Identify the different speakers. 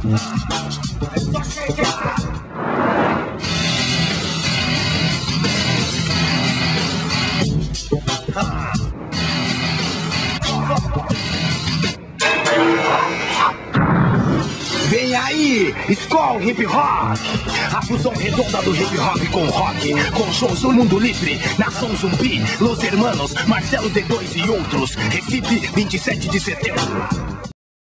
Speaker 1: É só chegar. Vem aí, Skol Hip Hop, a fusão redonda do hip hop com rock, com shows no mundo livre, Nação Zumbi, Los Hermanos, Marcelo D2 e outros, Recife, 27 de setembro.